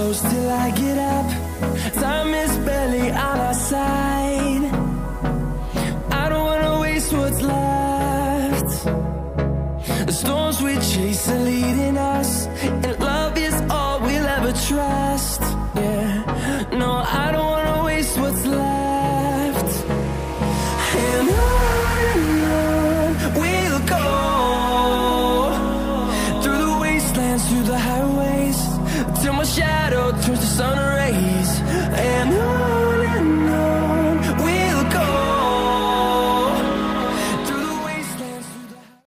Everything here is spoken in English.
close till I get up. Time is barely on our side. I don't wanna waste what's left. The storms we chase are leading us, and love is all we'll ever trust. Yeah, no, I don't wanna waste what's left. And on we'll go, through the wastelands, through the highways, till my shadow turns